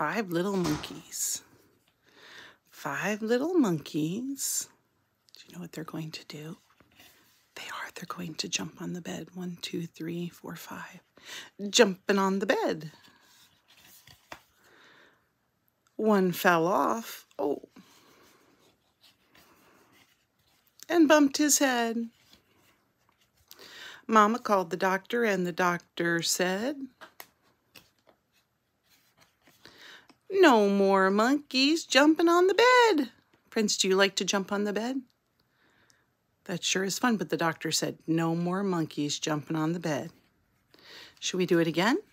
5 little monkeys. 5 little monkeys. Do you know what they're going to do? They're going to jump on the bed. 1, 2, 3, 4, 5. Jumping on the bed. One fell off. Oh. And bumped his head. Mama called the doctor, and the doctor said, "No more monkeys jumping on the bed." Prince, do you like to jump on the bed? That sure is fun, but the doctor said, no more monkeys jumping on the bed. Should we do it again?